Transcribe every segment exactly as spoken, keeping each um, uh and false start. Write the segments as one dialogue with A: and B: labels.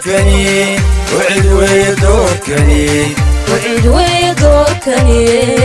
A: دوركني وعد ويا دوركني
B: وعد ويا دوركني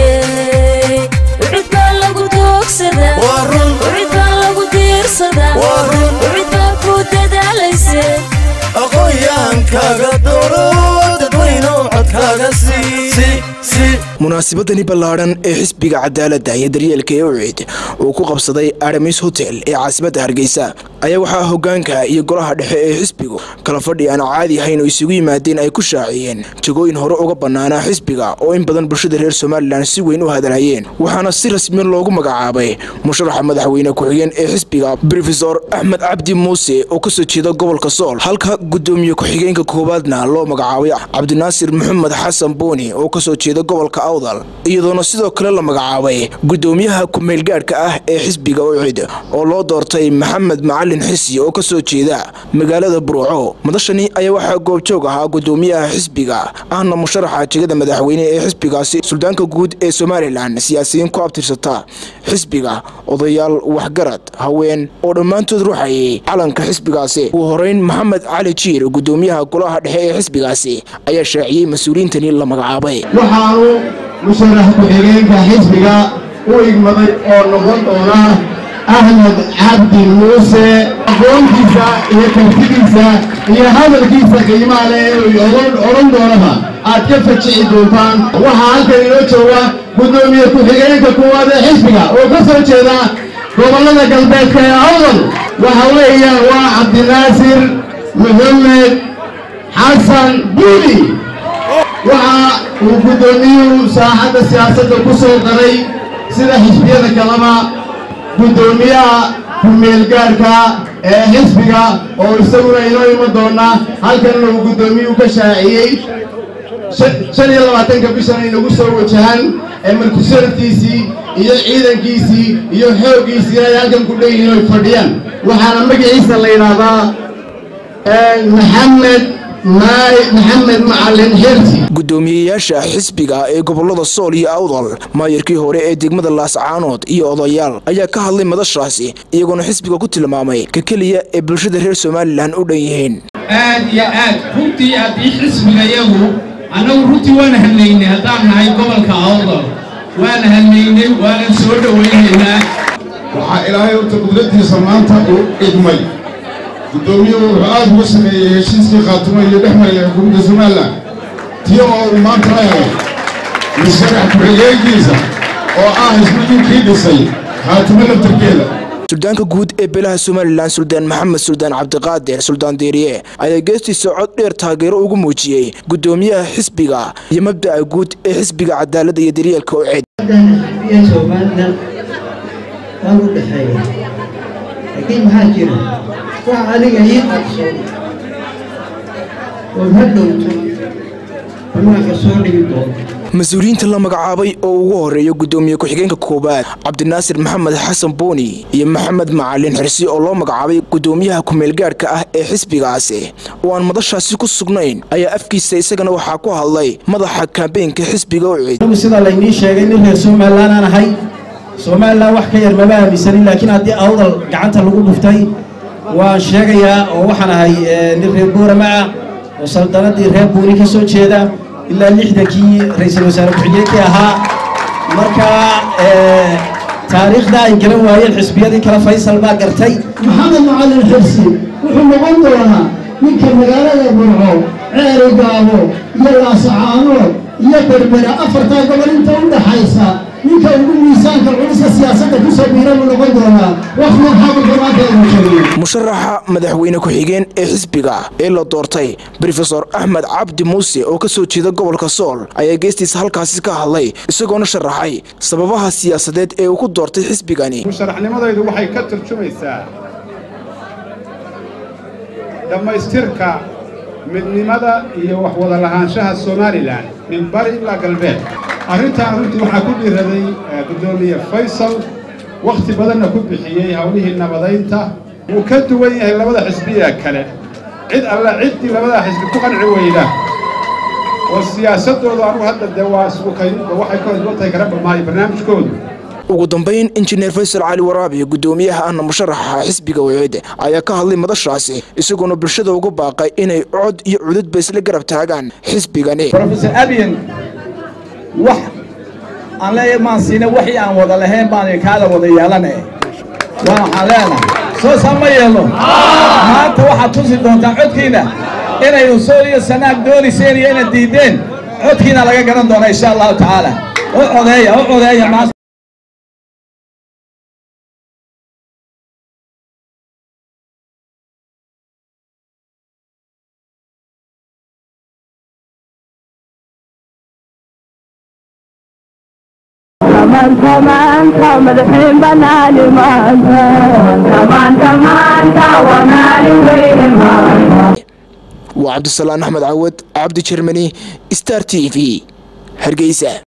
B: وعد بالغ دوكسدا
A: وارن
B: وعد بالغ ديرسدا
A: وارن
B: وعد بالغ دداليسه
A: أقويان كاغا دورو ددوينو عد كاغا سي سي سي
C: munaasabadani ballaaran ee xisbiga cadaaladda iyo daryeelka ee ucid uu ku qabsaday Aramis Hotel ee caasimadda Hargeysa ayaa waxaa hoggaanka iyo golaha dhexe ee xisbigu kala fadhi aan caadi ahayn oo isugu yimaadeen ay ku shaaciyeen jagooyin hore uga banaana xisbiga oo in badan bulshada reer Soomaaliland si weyn u hadalhayeen waxaana si rasmi ah loogu magacaabay musharaxa madaxweyne ku-xigeen ee xisbiga Professor Ahmed Abdi Muuse oo ka soo jeeda gobolka Sool halka gudoomiye ku-xigeenka koobaadna loo magacaabay Cabdinaasir Maxamed Xasan Booni oo ka soo jeeda gobolka awdal iyadoo sidoo kale la magacaabay gudoomiyaha ku meel gaarka ah ee xisbiga ucid oo loo doortay Maxamed Macalin Xisi oo ka soo jeeda magaalada Burco madashani ayaa waxa goob joog ah gudoomiyaha xisbiga ahna musharaxa jagada madaxweyne ee xisbigaasi suldaanka guud ee Soomaaliland siyaasiyiin ku abtirsata xisbiga odayaal waxgarad haween oo dhamaantood ruuxayay calanka xisbigaasi ugu horeyn Maxamed Cali Jiir gudoomiyaha golaha dhexe ee xisbigaasi ayaa shaaciyay mas'uuliyiintani la magacaabay
D: مشرح بحرينك حزبك ويقمضي أو نقطونا أحمد عبد موسى أقول كيسا يكفي كيسا يهذا الكيسا قيمة عليه ويقول أورن دونها أتكفى شيء دولتان وحالك يلوشوا قدومي بحرينك كواذا حزبك وكسر كذا قبلنا قلبك يا أول وهوية وعبد الناصر محمد حسن بولي waxa uu gudoomiye saaxada siyaasadda ku soo daray sida xisbiyada kalaba gudoomiyaha ku meel gaarka ee xisbiga oo isaguna inoo ima doona halkan uu gudoomiye ka shaaciyay shan iyo labaatan bishan inagu soo wajahan ee markusartiisii iyo ciidankiisii iyo xooggiisii ay halkan ku dheeyeen oo fadhiyaan waxaana magaciisa la yiraahdaa Maxamed محمد معلن حرسي
C: gudoomiyayaasha xisbiga ee gobolada Sool iyo Awdal maayirkii hore ee degmada Laascaanood iyo odayaal ayaa ka hadlay madashaasi iyagoo xisbiga ku tilmaamay ka kaliya ee bulshada reer Soomaaliland u dhan yihiin
E: aad iyo aad runtii aad xisbiga iyagu anagu runtii waan hadlaynay hadaan nahay gobolka Awdal waan hadlaynay waan soo dhaweynaynaa
D: waxa ilaahay urta qudradiisa maanta uu idmay gudoomiyaha raad wasameeyay heshiiskii khaatimo iyo dhexmaraya xukuumadda Soomaaliland tiyo oo maanta musharax ku-xigeenkiisa oo ah ismidkii dhisay khaatimo laftarkeeda
C: suldaanka guud ee beelaha Soomaaliland Suldaan Maxamed Suldaan Cabdiqaadir Suldaan Deeriye ayaa geestiisa cod dheer taageero ugu muujiyay gudoomiyaha xisbiga iyo mabda'a guud ee xisbiga cadaaladda iyo daryeelka ucid
F: iyo Soomaaliland waan u dhaxay laakiin maxaa jira وعليك يقصر وهدوت وما كسوري يدور
C: مسؤولينta la magacaabay oo ugu horeeyo gudoomiye ku-xigeenka koobaad Cabdinaasir Maxamed Xasan Booni iyo Maxamed Macalin Xirsi oo loo magacaabay gudoomiyaha ku meel gaarka ah ee xisbigaasi oo aan madashaasi ku sugnayn ayaa afkiisa isagana waxa ku hadlay madaxa kaambeynka xisbiga ucid
F: sida la inii sheegay in reer Soomaaliland aan ahay Soomaaliland wax ka yar ma baabisan laakiin hadii awdal gacanta lagu dhuftay waan sheegayaa oo waxaan ahay nin reer Boorama oo saldanadii reer Booni ka soo jeeda ilaa lixdankii ra'iisul wasaare ku-xigeenka ahaa marka taariikhda ay garan waayeen xisbiyadii kala Faysal baa gartay
D: Maxamed Macalin Xirsi wuxuu noqon doonaa ninka magaalada Burco ceeri gaabo iyo Laascaanood iyo Berbera afarta gobol inta u dhaxaysa ninka ugu miisaanka culiska siyaasadda ku soo biiray noqon doona waxna xaqu
C: musharaxa madaxweyne ku-xigeen ee xisbiga ee la doortay Professor Ahmed Abdi Muuse oo ka soo jeeda gobolka Sool ayaa geestiisa halkaas ka hadlay isagoo sharaxay sababaha siyaasadeed ee uu ku doortay xisbigani
G: musharaxnimadaydu waxay ka turjumaysaa dhamaystirka midnimada iyo wax wada lahaanshaha Soomaaliland min bari ilaa galbeed arrintan runtii waxa ku dhiiraday gudoomiye Faysal waqti badanna ku bixiyay hawlihii nabadaynta uu ka duwan yahay labada xisbiya kale cid alla cidii labada xisbi ku qanci weyda oo siyaasadooda anu hadda dawaa isku kayn waxay ka wadotay kara barnaamijkoodu
C: ugu dambeyn injineer Faysal Cali Waraabi gudoomiyaha ahna musharaxa xisbiga Wicid ayaa ka hadlay madashaasi isagoo bulshada ugu baaqay inay cod iyo cudud ba isla garab taagaan xisbigani.
H: Professor Abiyan wax aan leeyahay ma siina wixii aan wada lahayn baan kaada wada yeelanay waxaan leenahay soo sameeyno maanta waxa tusi doonta codkiina inay soo iyo sanaag dooniseen iyo inay diideen codkiina laga garan doona insha Allah taala oo odeeya oo odeeya ma
I: كمان كمان كمان الحين بنالي مان كمان كمان كونالي وين مان
C: وعبد السلام أحمد عود عبد الشرمني ستار تي في هرقيسة.